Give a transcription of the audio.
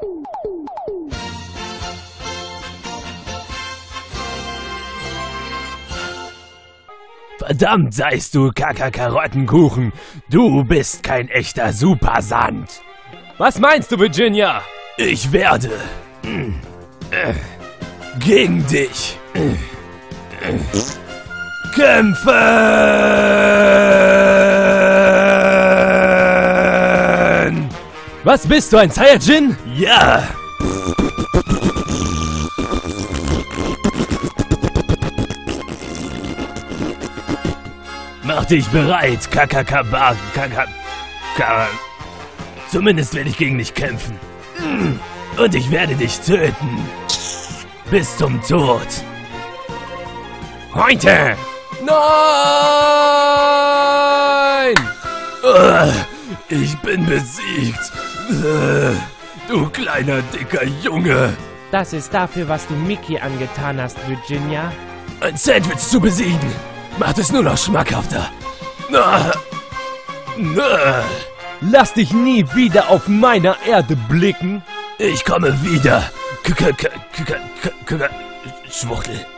Verdammt seist du, Karottenkuchen. Du bist kein echter Supersand. Was meinst du, Virginia? Ich werde gegen dich kämpfen! Was bist du, ein Saiyajin? Ja! Mach dich bereit, Zumindest werde ich gegen dich kämpfen. Und ich werde dich töten. Bis zum Tod. Heute! Nein! Ich bin besiegt. Du kleiner, dicker Junge. Das ist dafür, was du Mickey angetan hast, Virginia. Ein Sandwich zu besiegen macht es nur noch schmackhafter. Lass dich nie wieder auf meiner Erde blicken. Ich komme wieder. Schwuchtel.